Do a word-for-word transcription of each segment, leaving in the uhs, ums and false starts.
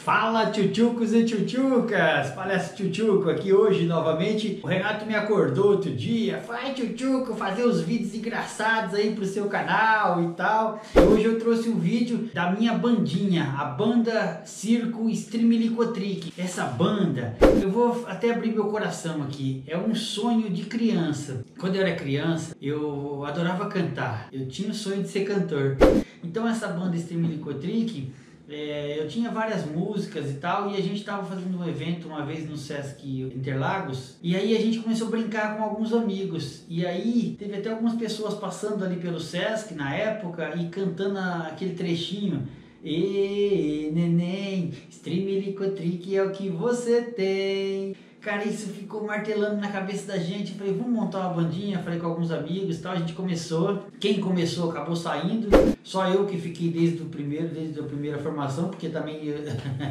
Fala tchutchucos e tchutchucas, palhaço tchutchuco aqui hoje novamente. O Renato me acordou outro dia, vai tchutchuco fazer os vídeos engraçados aí pro seu canal e tal. Hoje eu trouxe um vídeo da minha bandinha, a banda Circo Streamilicotrick. Essa banda, eu vou até abrir meu coração aqui, é um sonho de criança. Quando eu era criança, eu adorava cantar, eu tinha o sonho de ser cantor. Então essa banda Streamilicotrick, É, eu tinha várias músicas e tal, e a gente estava fazendo um evento uma vez no Sesc Interlagos, e aí a gente começou a brincar com alguns amigos, e aí teve até algumas pessoas passando ali pelo Sesc na época e cantando aquele trechinho: "Ê, neném, Streamilicotrick é o que você tem". Cara, isso ficou martelando na cabeça da gente. Eu falei, vamos montar uma bandinha. Falei com alguns amigos e tal. A gente começou. Quem começou acabou saindo. Só eu que fiquei desde o primeiro, desde a primeira formação, porque também eu...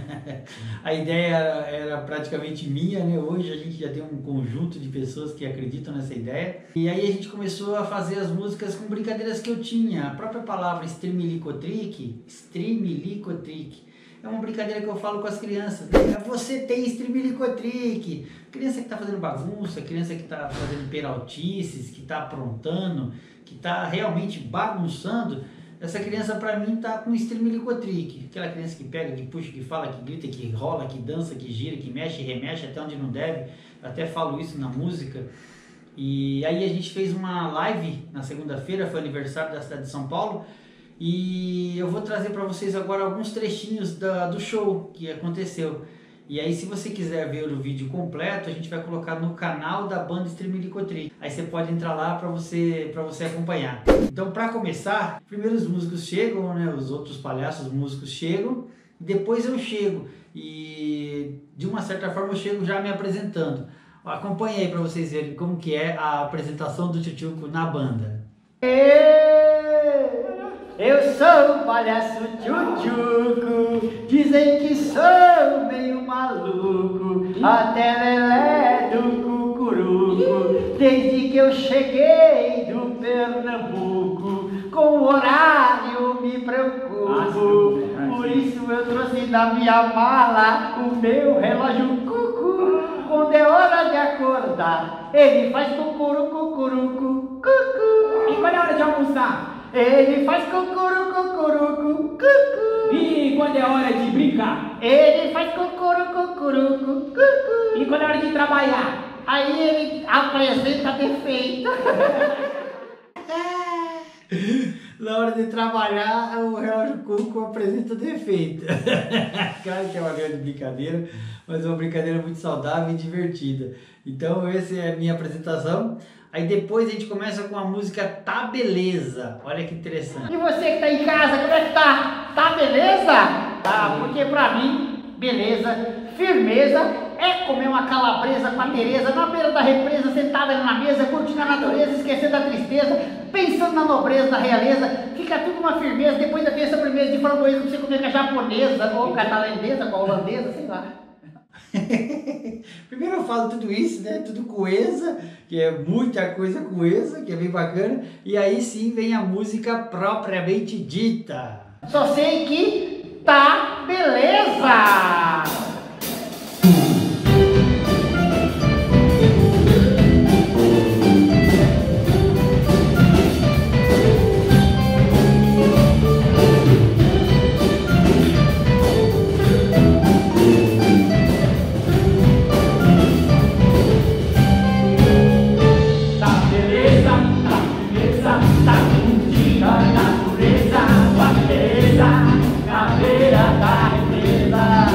a ideia era, era praticamente minha, né? Hoje a gente já tem um conjunto de pessoas que acreditam nessa ideia. E aí a gente começou a fazer as músicas com brincadeiras que eu tinha. A própria palavra Streamilicotrick, Streamilicotrick, é uma brincadeira que eu falo com as crianças. Você tem Streamilicotrick. Criança que está fazendo bagunça, criança que está fazendo peraltices, que está aprontando, que está realmente bagunçando. Essa criança para mim está com Streamilicotrick. Aquela criança que pega, que puxa, que fala, que grita, que rola, que dança, que gira, que mexe e remexe até onde não deve. Eu até falo isso na música. E aí a gente fez uma live na segunda-feira, foi aniversário da cidade de São Paulo. E eu vou trazer para vocês agora alguns trechinhos da, do show que aconteceu. E aí, se você quiser ver o vídeo completo, a gente vai colocar no canal da banda Streamilicotrick. Aí você pode entrar lá para você, para você acompanhar. Então, para começar, primeiro os músicos chegam, né? Os outros palhaços músicos chegam, depois eu chego. E de uma certa forma eu chego já me apresentando. Acompanhe aí para vocês verem como que é a apresentação do tchutchuco na banda. Eu sou o palhaço tchutchuco, dizem que sou meio maluco, até lelé do cucuruco, desde que eu cheguei do Pernambuco, com o horário me preocupo, por isso eu trouxe da minha mala o meu relógio cucu, quando é hora de acordar, ele faz cucuru, cucurucu, cucu. E quando é hora de almoçar? Ele faz cucuru, cucurucu, cucu. E quando é hora de brincar? Ele faz cucuru, cucurucu, cucu. E quando é hora de trabalhar? Aí ele apresenta defeito. Na hora de trabalhar, o relógio cuco apresenta defeito. Claro que é uma grande brincadeira, mas é uma brincadeira muito saudável e divertida. Então essa é a minha apresentação. Aí depois a gente começa com a música Tá Beleza. Olha que interessante. E você que tá em casa, como é que tá? Tá beleza? Tá, porque pra mim, beleza, firmeza é comer uma calabresa com a Tereza na beira da represa, sentada ali na mesa, curtindo a natureza, esquecendo a tristeza, pensando na nobreza da realeza. Fica tudo uma firmeza, depois da essa sobremesa de framboesa pra você comer com a japonesa, ou com a tailandesa, com a holandesa, sei lá. Primeiro eu falo tudo isso, né? Tudo coesa, que é muita coisa coesa, que é bem bacana. E aí sim vem a música propriamente dita. Só sei que tá beleza! Na beira da represa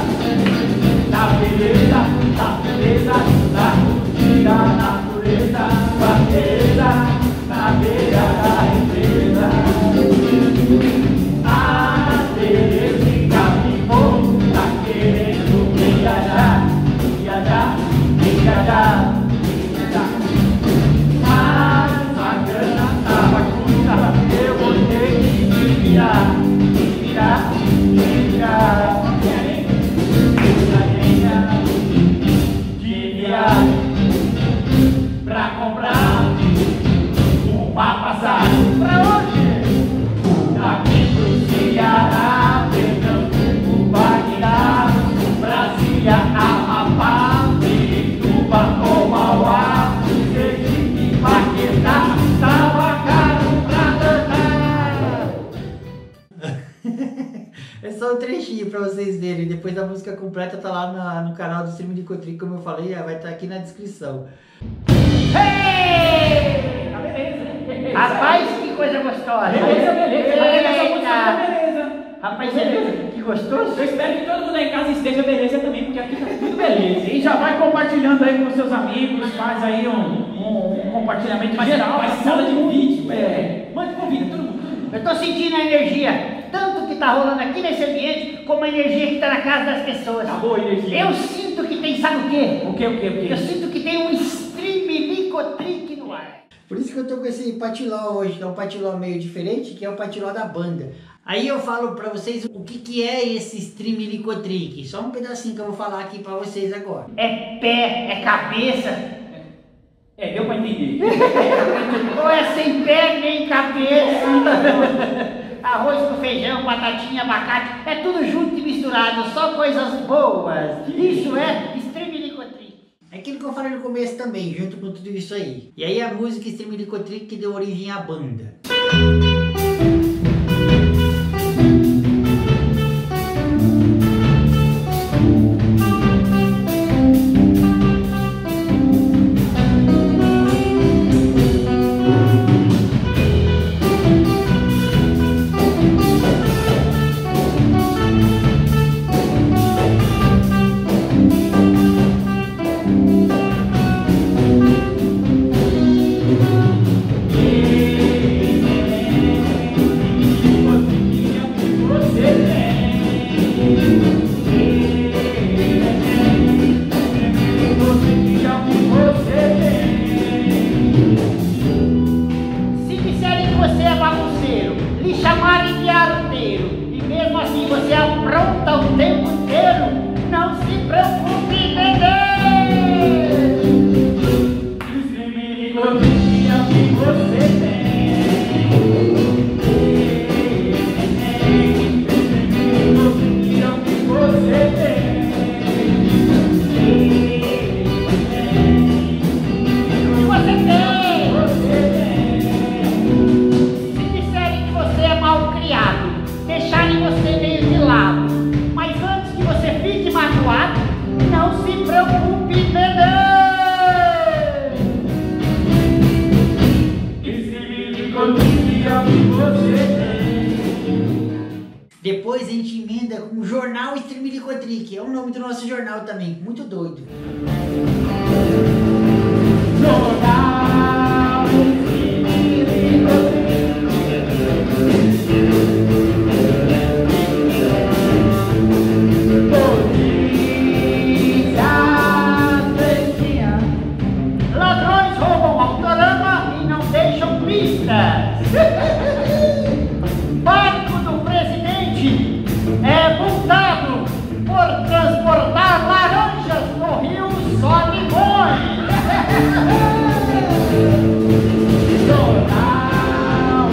trechinho pra vocês verem. Depois a música completa tá lá na, no canal do Stream de Cotric, como eu falei, vai estar aqui na descrição. Hey! Tá beleza. Rapaz, que coisa gostosa. Beleza, beleza. Essa música tá Eita. beleza. Rapaz, que gostoso. Eu espero que todo mundo aí em casa esteja beleza também, porque aqui tá tudo beleza. E já vai compartilhando aí com seus amigos, faz aí um, um, um compartilhamento Mas geral. Mas sala de vídeo, É. é. Mande convida todo mundo, todo mundo. Eu tô sentindo a energia, tanto que tá rolando aqui nesse ambiente, como a energia que tá na casa das pessoas. Tá boa a energia. Eu sinto que tem, sabe o quê? O que, o que, o que? Eu sinto que tem um streamlicotrick no ar. Por isso que eu tô com esse patiló hoje, que é um patiló meio diferente, que é o patiló da banda. Aí eu falo pra vocês o que, que é esse streamlicotrick. Só um pedacinho que eu vou falar aqui pra vocês agora. É pé, é cabeça, É, deu pra entender. ou é sem pé nem cabeça. Arroz com feijão, batatinha, abacate, é tudo junto e misturado, só coisas boas. Isso é streamlicotrick. É aquilo que eu falei no começo também, junto com tudo isso aí. E aí a música Streamlicotrick que deu origem à banda. Se disserem que você é bagunceiro, lhe chamarem de arteiro, e mesmo assim você apronta o tempo inteiro, não se preocupe, bebê! Streamlicotrick que você tem. Streamlicotrick que você tem. Você tem! Você tem. Se disserem que você é mal criado, deixarem você meio de lado, mas antes que você fique magoado, não se preocupe, bebê! Streamlicotrick que você tem. Depois a gente emenda com o Jornal Streamlicotrick. É o nome do nosso jornal também, muito doido. Jornal Ladrões roubam autorama e não deixam pistas. Barco do presidente é multado por transportar laranjas no rio Solimões. Jornal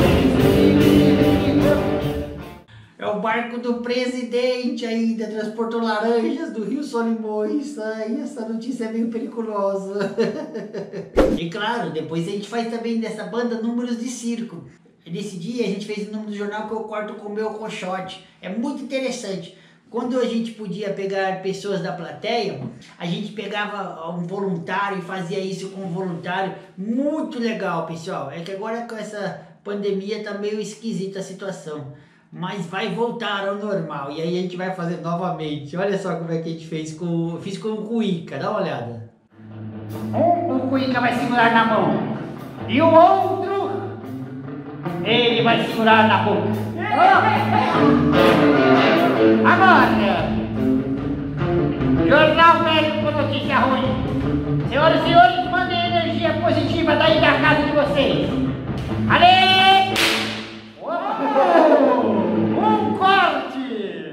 É o barco do presidente ainda, transportou laranjas do Rio Solimões. Ai, essa notícia é meio periculosa. E claro, depois a gente faz também dessa banda números de circo. Nesse dia a gente fez o número do jornal que eu corto com o meu coxote. É muito interessante. Quando a gente podia pegar pessoas da plateia, a gente pegava um voluntário e fazia isso com um voluntário. Muito legal, pessoal. É que agora com essa pandemia tá meio esquisita a situação. Mas vai voltar ao normal. E aí a gente vai fazer novamente. Olha só como é que a gente fez com... Fiz com o Cuíca, dá uma olhada. Um o Cuíca vai segurar na mão e o outro ele vai segurar na boca. Agora, jornal velho com notícia ruim. Senhoras e senhores, mandem energia positiva daí da casa de vocês. Ale! Um corte!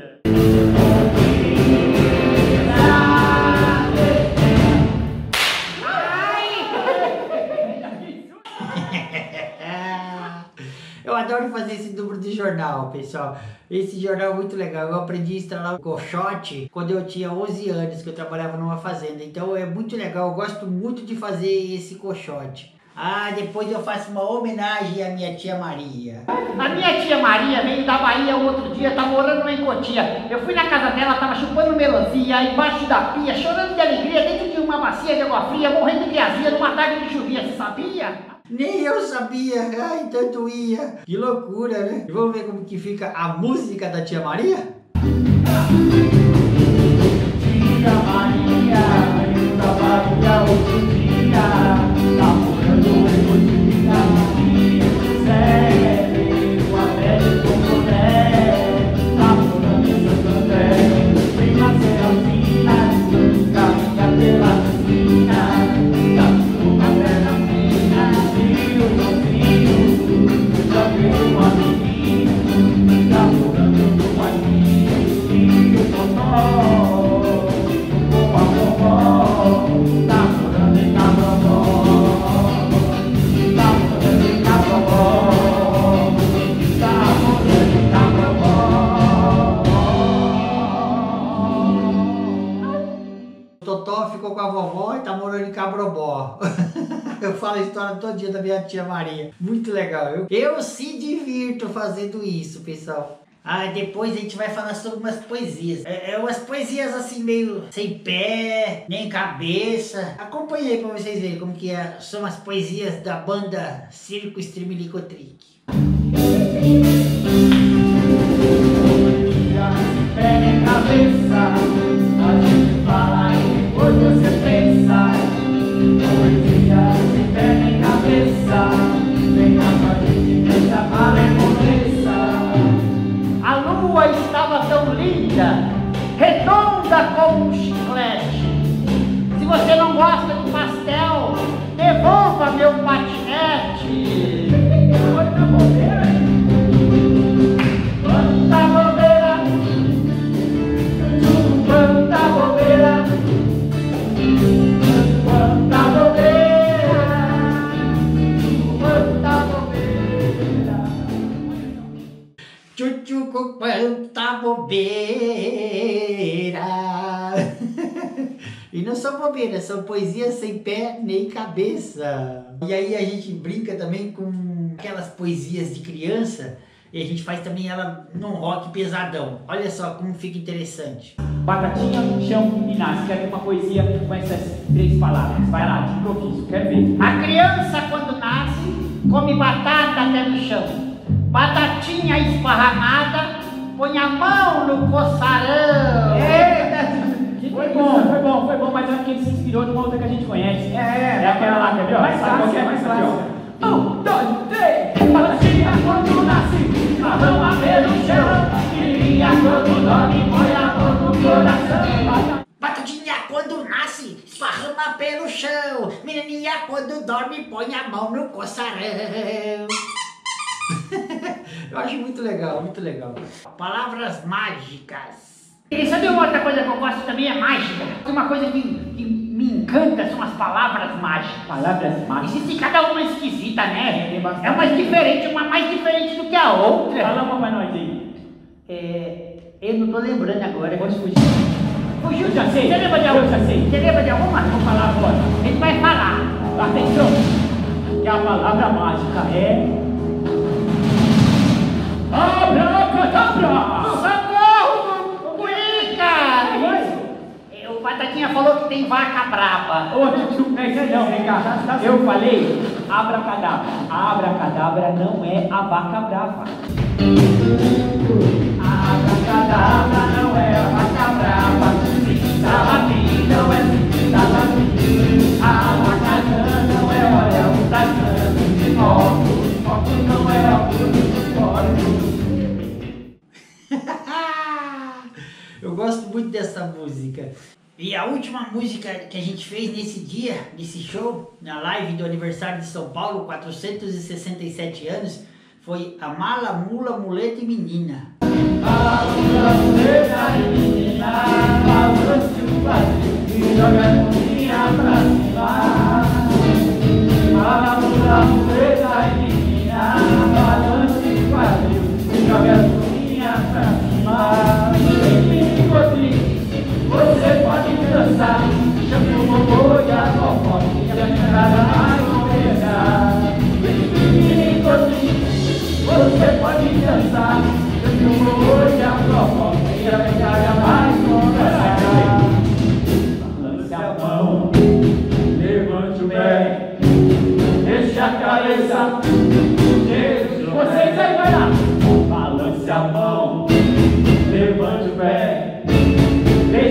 Eu adoro fazer esse número de jornal, pessoal. Esse jornal é muito legal. Eu aprendi a estralar o coxote quando eu tinha onze anos, que eu trabalhava numa fazenda. Então é muito legal, eu gosto muito de fazer esse coxote. Ah, depois eu faço uma homenagem à minha tia Maria. A minha tia Maria veio da Bahia o outro dia, tá morando em Cotia. Eu fui na casa dela, tava chupando melancia, embaixo da pia, chorando de alegria, dentro de uma bacia de água fria, morrendo de azia, numa tarde que chovia, você sabia? Nem eu sabia, ai, tanto ia. Que loucura, né? E vamos ver como que fica a música da tia Maria? Tia Maria, veio da Bahia outro dia, tá morando em Cotia, Zé, veio até de Comboné, tá morando em Santo André, vem na Serafina, caminha pela piscina, tá com uma perna fina, e o Joãozinho, já veio uma menina, tá morando no Guarani, e o Totó. Totó ficou com a vovó e tá morando em Cabrobó. Eu falo a história todo dia da minha tia Maria. Muito legal. Eu, eu se divirto fazendo isso, pessoal. Ah, depois a gente vai falar sobre umas poesias. É, é umas poesias assim meio sem pé, nem cabeça. Acompanhe aí pra vocês verem como que é. São as poesias da banda Circo Streamilicotrick. Pé nem cabeça, a gente fala e depois você pensa. Poesia sem pé nem cabeça, vem na sua gente, deixa a malemolência. A lua estava tão linda, redonda como um chiclete. Se você não gosta de pastel, devolva meu patinete. Quanta bobeira, quanta bobeira, quanta bobeira, quanta bobeira, quanta bobeira. Tchutchuco, quanta bobeira. E não são bobeiras, são poesias sem pé nem cabeça. E aí a gente brinca também com aquelas poesias de criança e a gente faz também ela num rock pesadão. Olha só como fica interessante. Batatinha no chão e nasce. Quero ver uma poesia com essas três palavras. Vai lá, de improviso, quero ver. A criança, quando nasce, come batata até no chão. Batatinha esparramada, põe a mão no coçarão. Eita! Foi bom, foi bom, foi bom, mas é porque ele se inspirou de uma outra que a gente conhece. É, é aquela lá, quer ver? Ó, Mais sabe fácil, qual que é? mais Aqui, ó. fácil. Um, dois, três. Batatinha quando nasce, a mão pelo chão. Filhinha quando dorme, põe a mão no coração. Batatinha quando nasce, esparrama pelo chão. Menininha quando dorme, põe a mão no coçarão. Eu acho muito legal, muito legal. Palavras mágicas. E sabe uma outra coisa que eu gosto também? É mágica. Uma coisa que, que me encanta são as palavras mágicas. Palavras mágicas. Existe cada uma esquisita, né? É uma diferente, uma mais diferente do que a outra. Fala uma pra nós aí. É, eu não tô lembrando agora. Pode fugir. Fugiu, Eu já sei. Você lembra de Eu alguma? já sei. Você lembra de alguma? Vou falar agora. A gente vai falar. Atenção. Que a palavra mágica é... Abracadabra! Socorro! Cuica! O Batatinha falou que tem vaca brava. Ô, tio, não é isso não, vem cá. Eu falei abracadabra. A abracadabra não é a vaca brava. A abracadabra não é a vaca brava. Se tá latim, não é se tá latim. A abacadã não é olha o tacã. Óculos, óculos não é óculos. Eu gosto muito dessa música. E a última música que a gente fez nesse dia, nesse show, na live do aniversário de São Paulo, quatrocentos e sessenta e sete anos, foi a Mala, Mula, Muleta e Menina. A mula, muleta e menina, balança o quadril e joga a mãozinha pra cima. A mula, muleta e menina, balança o quadril e joga a mãozinha pra cima. Você pode dançar, chama o vovô e a vovó, que a entrada vai começar.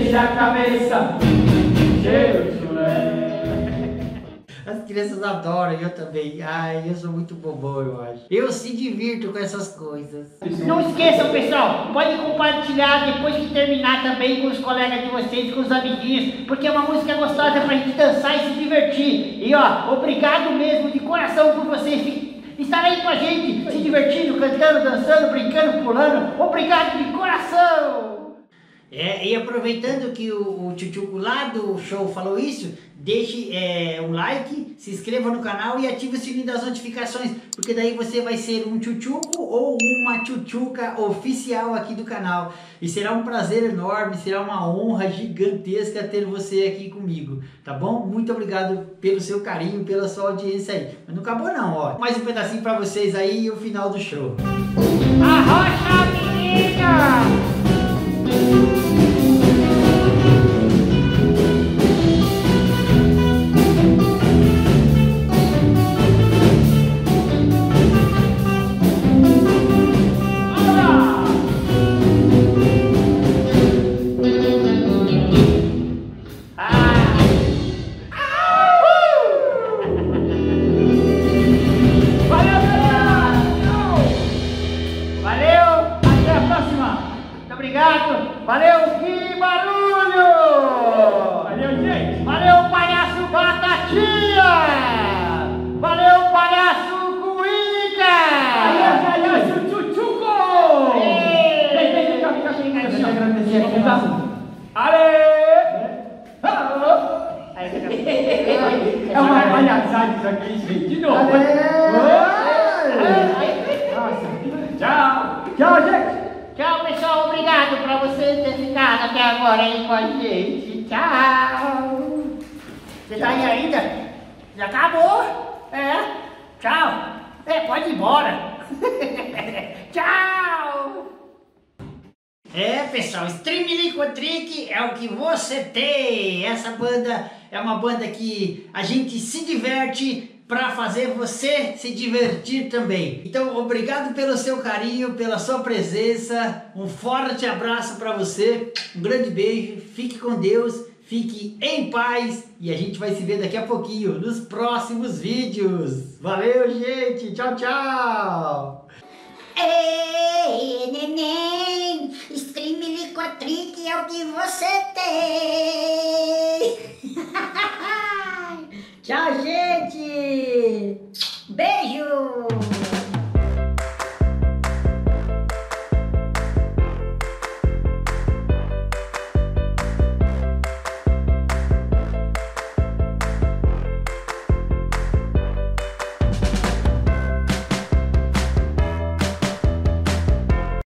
Mexa a cabeça, cheio de chulé. As crianças adoram, eu também. Ai, eu sou muito bobão, eu acho. Eu se divirto com essas coisas. Não esqueçam, pessoal, pode compartilhar depois que terminar também com os colegas de vocês, com os amiguinhos, porque é uma música gostosa pra gente dançar e se divertir. E ó, obrigado mesmo de coração por vocês estarem aí com a gente, se divertindo, cantando, dançando, brincando, pulando. Obrigado de coração! É, e aproveitando que o, o Tchutchuco lá do show falou isso, deixe é, um like, se inscreva no canal e ative o sininho das notificações, porque daí você vai ser um Tchutchuco ou uma Tchutchuca oficial aqui do canal. E será um prazer enorme, será uma honra gigantesca ter você aqui comigo, tá bom? Muito obrigado pelo seu carinho, pela sua audiência aí. Mas não acabou não, ó. Mais um pedacinho pra vocês aí e o final do show. Arrocha, menina! Valeu, que barulho! Valeu, gente! Valeu, palhaço Batatinha! Valeu, palhaço Cuica! Valeu, palhaço Tchutchuco! Vem, vem, vem cá, vem cá, vem cá. Deixa eu agradecer aqui, tá? Ale! É uma palhaçada isso aqui, gente. De novo. Nossa. Tchau! Tchau, gente! Tchau, pessoal. Obrigado pra vocês terem ficado até agora aí com a gente. Tchau. Você tá aí ainda? Já acabou? É. Tchau. É, pode ir embora. Tchau. É, pessoal, Streamiliquatrick é o que você tem. Essa banda é uma banda que a gente se diverte para fazer você se divertir também. Então, obrigado pelo seu carinho, pela sua presença. Um forte abraço para você. Um grande beijo. Fique com Deus. Fique em paz. E a gente vai se ver daqui a pouquinho nos próximos vídeos. Valeu, gente. Tchau, tchau. Ei, neném, Streamiliquatrick é o que você tem.